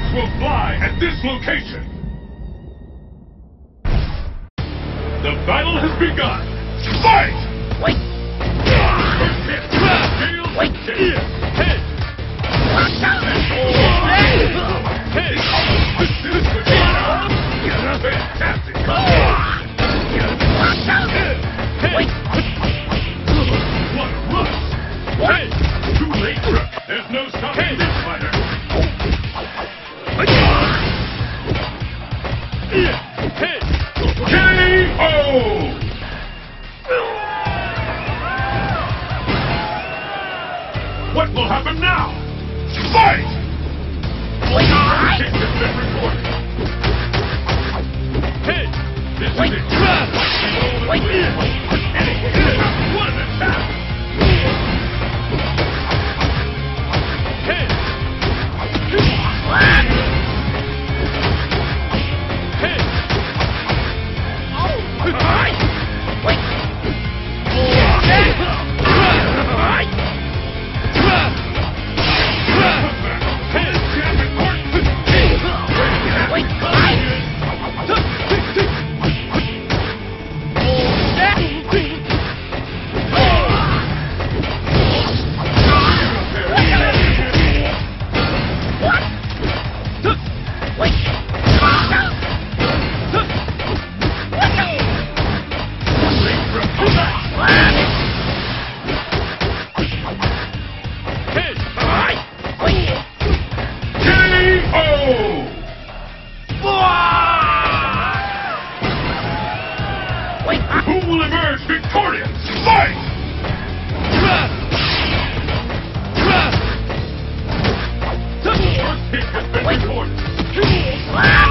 Bullets will fly at this location. The battle has begun. Fight! Wait! First hit. Tails. Wait! Head. Head. Fantastic. Wait! What a rush. Head. Too late. There's no stopping this fighter. Head. KO! What will happen now? Fight! Kick has been recorded. Head! This is it. What an attack! Head! Head! Who will emerge victorious? Fight! First hit has been recorded.